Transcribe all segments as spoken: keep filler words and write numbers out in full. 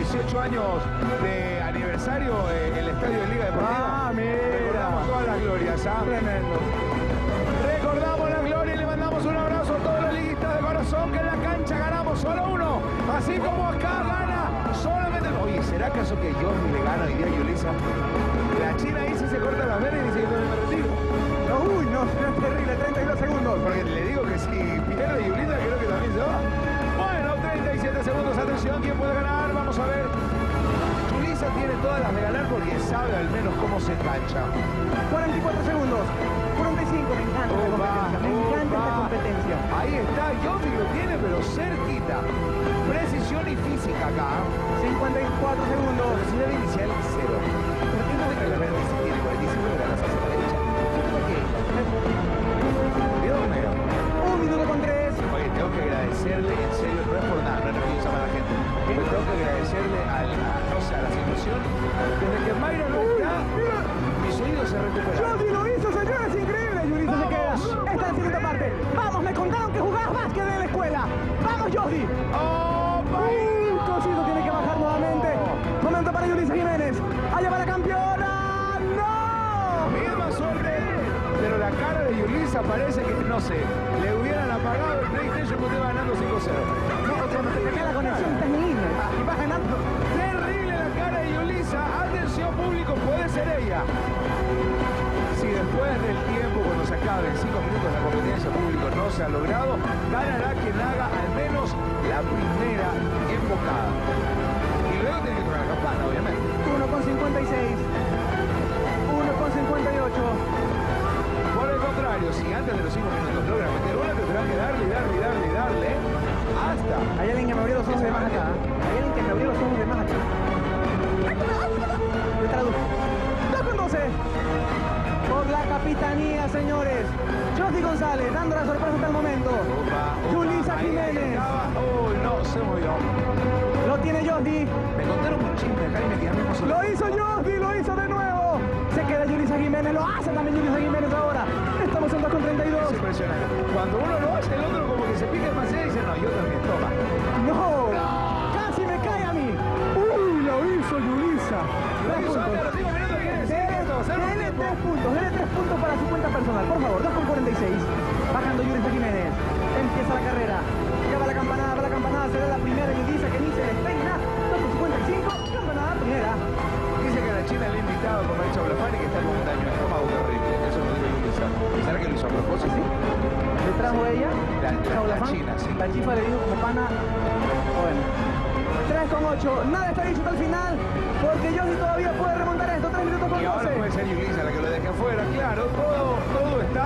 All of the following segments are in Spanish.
dieciocho años de aniversario eh, el estadio de Liga Deportiva. Ah, mira. Recordamos todas las glorias, ¿ah? Tremendo. Recordamos la gloria y le mandamos un abrazo a todos los liguistas de corazón, que en la cancha ganamos solo uno. Así como acá gana solamente... Oye, ¿será acaso que yo le gano hoy día a Yulisa? La China ahí sí se corta las venas y dice que no me retiro. No, uy, no, es terrible, treinta y dos segundos. Porque le digo que si pierde Yulisa, creo que también se va. Bueno, treinta y siete segundos, atención, ¿quién puede ganar? Vamos a ver. Yulisa tiene todas las de ganar porque sabe al menos cómo se engancha. cuarenta y cuatro segundos. cuarenta y cinco, me encanta esta Opa, competencia. Me encanta opa. esta competencia. Ahí está, Yofi lo tiene, pero cerquita. Precisión y física acá. cincuenta y cuatro segundos. Velocidad inicial, cero. ¿Por qué no me la verde si tiene cuarenta y cinco grados hacia la derecha? ¿Por qué? ¿De dónde? Un minuto con tres. Oye, tengo que agradecerle, en serio, no es por nada, no es nerviosa para la gente. Pero tengo que agradecerle al, a, no sé, a la situación. Desde que Mayra no está, mis oídos se recuperan. Jordi lo hizo, señores, increíble. Yulisa se queda. Esta es la siguiente parte. Vamos, me contaron que jugabas básquet en la escuela. Vamos, Jordi. ¡Oh, Uy, Cosito tiene que bajar nuevamente. Momento para Yulisa Jiménez. Allá va la campeona. ¡No! Misma suerte, pero la cara de Yulisa parece que, no sé, le hubieran apagado el PlayStation cuando iba ganando cinco cero. No, cuando te tenía la conexión terrible. Y vas ganando. Terrible la cara de Yulisa. Atención, público, puede ser ella. Si después del tiempo, cuando se acaben cinco minutos la competencia, público no se ha logrado, ganará quien haga al menos la primera embocada. Y luego tiene que tocar la campana, obviamente. uno con cincuenta y seis. uno con cincuenta y ocho. Por el contrario, si antes de los cinco minutos logran meter una, tendrán que darle, darle, darle, darle, hasta... Hay alguien que me abrió los ojos de más acá. Hay alguien que me abrió los ojos de más acá. Le traduzco. dos con doce. Por la capitanía, señores. Jordi González, dando la sorpresa hasta el momento. Opa, opa, Yulisa ahí Jiménez. estaba. Uy, no, se movió. Lo tiene Jordi. Me contaron un chisme acá y me quedé mismo solo. Lo hizo Jordi, lo hizo de nuevo. Se queda Yulisa Jiménez, lo hace también Yulisa Jiménez ahora. Estamos en dos con treinta y dos. Es impresionante. Cuando uno lo hace, el otro como que se pica demasiado y dice, no, yo también, toma. No. Casi me cae a mí. Uy, lo hizo Yulisa. Lo Tres hizo puntos. antes de los cinco minutos, quiere decir que esto va a ser un Dele tiempo. tres puntos, dele tres puntos para su cuenta personal, por favor, dos con cuarenta y seis. Bajando Yulisa Jiménez. Empieza la carrera. Ya va la campanada, va la campanada, será la primera Yulisa que ni se despeina. dos con cincuenta y cinco, campanada primera. Dice que a la China le ha invitado a comer chablafán y que está con un daño de estómago terrible. Eso lo dice Yulisa. ¿Será que lo hizo a propósito? ¿Sí? ¿Le trajo ella? La- la- Chaulafán. la China, sí. La chifa le dijo como pana. Bueno. tres con ocho. Nada está dicho hasta el final. Porque Jordi todavía puede remontar esto. tres minutos con Y ahora doce. puede ser Yulisa la que lo deje afuera. Claro, todo, todo está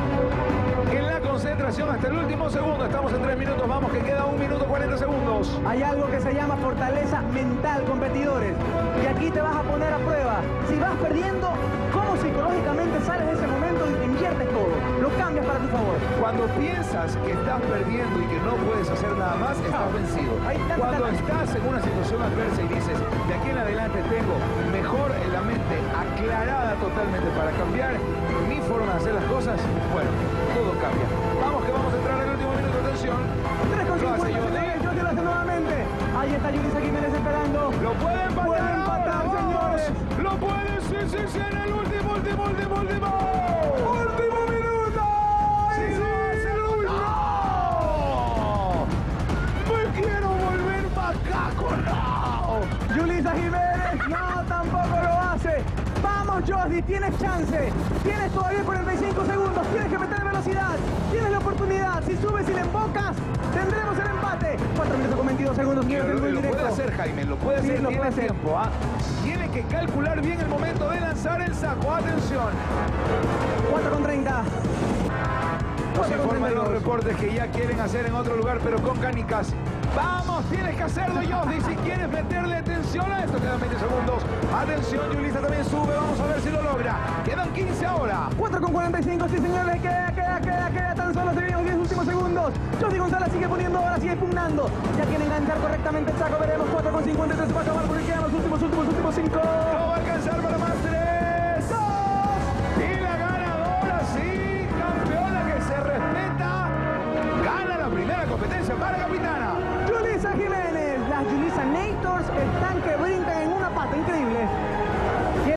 en la concentración hasta el último segundo. Estamos en tres minutos, vamos, que queda un minuto cuarenta segundos. Hay algo que se llama fortaleza mental, competidores. Y aquí te vas a poner a prueba. Si vas perdiendo, ¿cómo psicológicamente sales de ese momento y inviertes todo? Lo cambias para tu favor. Cuando piensas que estás perdiendo y que no puedes hacer nada más, estás vencido. Ahí está, Cuando está. estás en una situación adversa y dices, de aquí en adelante tengo mejor en la mente aclarada totalmente para cambiar mi forma de hacer las cosas, bueno, todo cambia. Vamos que vamos a entrar en el último minuto, atención. tres con Lo hace cincuenta, Jordi. señores. Jordi lo hace nuevamente. Ahí está Yulisa Jiménez esperando. Lo puede empatar, Puede empatar, ahora, vamos. señores. Lo puede, sí, sí, sí, en el último, último, último, último. ¡Último minuto! Sí, ¡Y sí, sí, sí, Luis! ¡No! ¡Me quiero volver macaco! ¡No! Yulisa Jiménez, no, tampoco lo hace. Vamos, Jordi, tienes chance. Tienes todavía cuarenta y cinco segundos. Tienes que meter velocidad. Tienes la oportunidad. Si subes y le embocas, tendremos el empate. cuatro minutos con veintidós segundos. Quiero Lo, muy lo directo. puede hacer, Jaime, lo puede Sí, hacer, lo tiene puede hacer. tiempo. ¿Ah? Tiene que calcular bien el momento de lanzar el saco. Atención. cuatro con treinta. Nos cuatro con informan treinta y los dos. reportes que ya quieren hacer en otro lugar, pero con canicas. Vamos, tienes que hacerlo, Jordi, si quieres meterle tensión a esto. Quedan veinte segundos. Atención, Yulisa también sube. Vamos a ver si lo logra. Quedan quince ahora. cuatro con cuarenta y cinco, sí señores, queda, queda, queda, queda, tan solo se vienen los diez últimos segundos. Jordi González sigue poniendo, ahora sigue pugnando. Ya quiere enganchar correctamente el saco, veremos. Cuatro con cincuenta y tres se va a acabar porque quedan los últimos, últimos, últimos cinco. No va a alcanzar para más tres. Dos. Y la ganadora, sí, campeona que se respeta, gana la primera competencia para capitana.